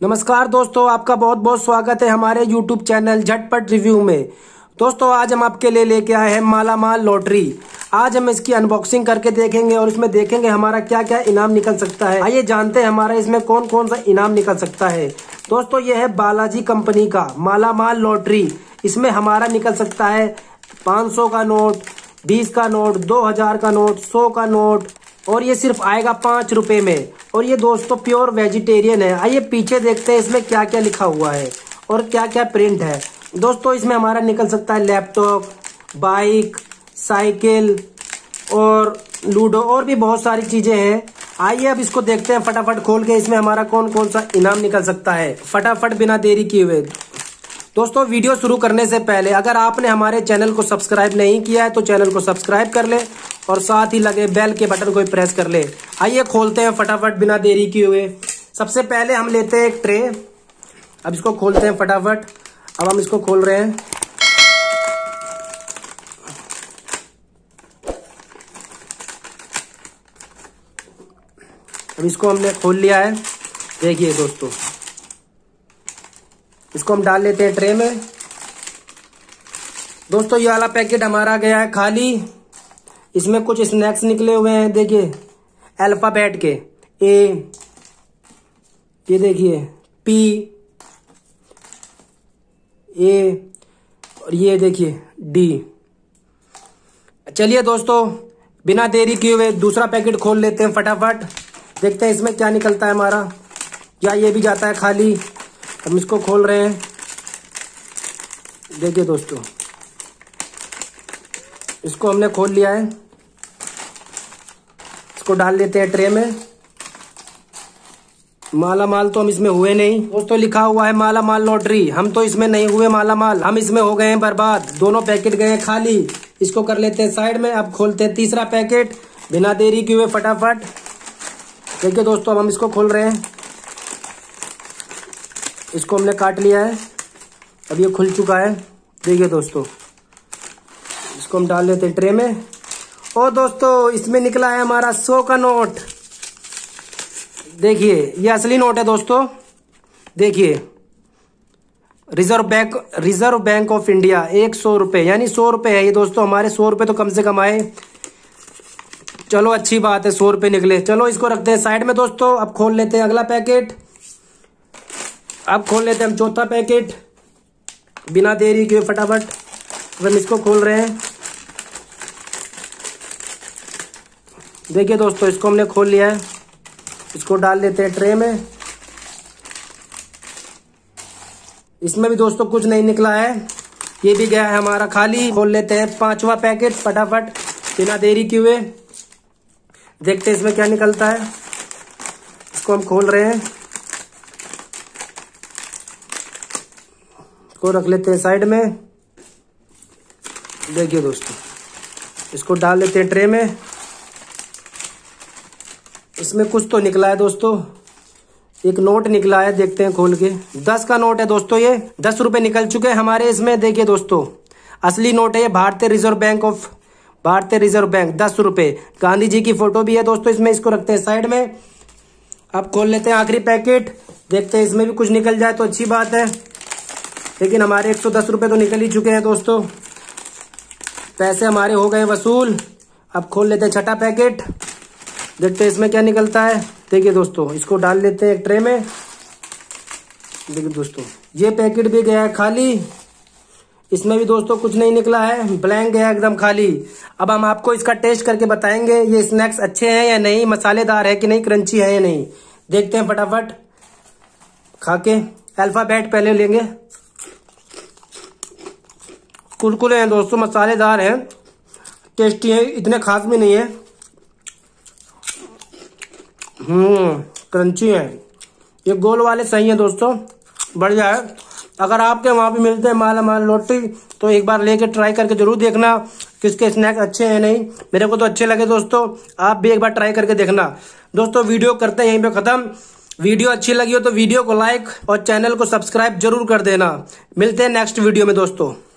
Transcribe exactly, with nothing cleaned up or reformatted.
नमस्कार दोस्तों, आपका बहुत बहुत स्वागत है हमारे यूट्यूब चैनल झटपट रिव्यू में। दोस्तों आज हम आपके लिए लेके आए हैं माला माल लॉटरी। आज हम इसकी अनबॉक्सिंग करके देखेंगे और इसमें देखेंगे हमारा क्या क्या इनाम निकल सकता है। आइए जानते हैं हमारा इसमें कौन कौन सा इनाम निकल सकता है। दोस्तों ये है बालाजी कंपनी का माला माल लॉटरी। इसमें हमारा निकल सकता है पाँच सौ का नोट, बीस का नोट, दो हजार का नोट, सौ का नोट, और ये सिर्फ आएगा पाँच रुपए में। और ये दोस्तों प्योर वेजिटेरियन है। आइए पीछे देखते हैं इसमें क्या क्या लिखा हुआ है और क्या क्या प्रिंट है। दोस्तों इसमें हमारा निकल सकता है लैपटॉप, बाइक, साइकिल और लूडो और भी बहुत सारी चीजें हैं। आइए अब इसको देखते हैं फटाफट खोल के इसमें हमारा कौन कौन सा इनाम निकल सकता है। फटाफट बिना देरी किए हुए दोस्तों वीडियो शुरू करने से पहले अगर आपने हमारे चैनल को सब्सक्राइब नहीं किया है तो चैनल को सब्सक्राइब कर ले और साथ ही लगे बेल के बटन को प्रेस कर ले। आइए खोलते हैं फटाफट बिना देरी किए हुए। सबसे पहले हम लेते हैं एक ट्रे। अब इसको खोलते हैं फटाफट। अब हम इसको खोल रहे हैं। अब इसको हमने खोल लिया है। देखिए दोस्तों इसको हम डाल लेते हैं ट्रे में। दोस्तों ये वाला पैकेट हमारा गया है खाली। इसमें कुछ स्नैक्स निकले हुए हैं। देखिए अल्फाबेट के ए, ये देखिए पी, ए और ये देखिए डी। चलिए दोस्तों बिना देरी किए हुए दूसरा पैकेट खोल लेते हैं फटाफट। देखते हैं इसमें क्या निकलता है हमारा। या ये भी जाता है खाली। हम इसको खोल रहे हैं। देखिए दोस्तों इसको हमने खोल लिया है। इसको डाल लेते हैं ट्रे में। माला माल तो हम इसमें हुए नहीं दोस्तों। लिखा हुआ है माला माल लॉटरी, हम तो इसमें नहीं हुए माला माल, हम इसमें हो गए हैं बर्बाद। दोनों पैकेट गए हैं खाली। इसको कर लेते हैं साइड में। अब खोलते हैं तीसरा पैकेट बिना देरी किए हुए फटाफट। देखिए दोस्तों अब हम इसको खोल रहे हैं। इसको हमने काट लिया है। अब ये खुल चुका है। देखिए दोस्तों इसको हम डाल लेते हैं ट्रे में। और दोस्तों इसमें निकला है हमारा सौ का नोट। देखिए ये असली नोट है दोस्तों। देखिए reserve bank reserve bank of India एक सौ रुपए यानी सौ रुपए है ये दोस्तों। हमारे सौ रुपए तो कम से कम आए। चलो अच्छी बात है, सौ रुपए निकले। चलो इसको रखते हैं साइड में दोस्तों। अब खोल लेते हैं अगला पैकेट। अब खोल लेते हैं हम चौथा पैकेट बिना देरी के फटाफट। हम इसको खोल रहे हैं। देखिए दोस्तों इसको हमने खोल लिया है। इसको डाल लेते हैं ट्रे में। इसमें भी दोस्तों कुछ नहीं निकला है। ये भी गया है हमारा खाली। खोल लेते हैं पांचवा पैकेट फटाफट बिना देरी किए हुए। देखते हैं इसमें क्या निकलता है। इसको हम खोल रहे हैं। इसको रख लेते हैं साइड में। देखिए दोस्तों इसको डाल लेते हैं ट्रे में। इसमें कुछ तो निकला है दोस्तों। एक नोट निकला है, देखते हैं खोल के। दस का नोट है दोस्तों। ये दस रुपए निकल चुके हैं हमारे इसमें। देखिए दोस्तों असली नोट है ये। भारतीय रिजर्व बैंक ऑफ भारतीय रिजर्व बैंक दस रुपए। गांधी जी की फोटो भी है दोस्तों इसमें। इसको रखते हैं साइड में। अब खोल लेते हैं आखिरी पैकेट। देखते हैं इसमें भी कुछ निकल जाए तो अच्छी बात है। लेकिन हमारे एक सौ दस रुपए तो निकल ही चुके हैं दोस्तों। पैसे हमारे हो गए वसूल। अब खोल लेते हैं छठा पैकेट। देखते हैं इसमें क्या निकलता है। देखिए दोस्तों इसको डाल लेते हैं एक ट्रे में। देखिए दोस्तों ये पैकेट भी गया है खाली। इसमें भी दोस्तों कुछ नहीं निकला है, ब्लैंक गया एकदम खाली। अब हम आपको इसका टेस्ट करके बताएंगे ये स्नैक्स अच्छे हैं या नहीं, मसालेदार है कि नहीं, क्रंची है या नहीं। देखते हैं फटाफट खा के। अल्फाबेट पहले लेंगे। कुरकुरे हैं दोस्तों, मसालेदार हैं, टेस्टी है, इतने खास भी नहीं है। हम्म क्रंची है। ये गोल वाले सही है दोस्तों, बढ़िया है। अगर आपके वहां भी मिलते हैं माला माल लॉटरी तो एक बार लेके ट्राई करके जरूर देखना किसके स्नैक्स अच्छे हैं नहीं। मेरे को तो अच्छे लगे दोस्तों, आप भी एक बार ट्राई करके देखना। दोस्तों वीडियो करते हैं यहीं पे खत्म। वीडियो अच्छी लगी हो तो वीडियो को लाइक और चैनल को सब्सक्राइब जरूर कर देना। मिलते हैं नेक्स्ट वीडियो में दोस्तों।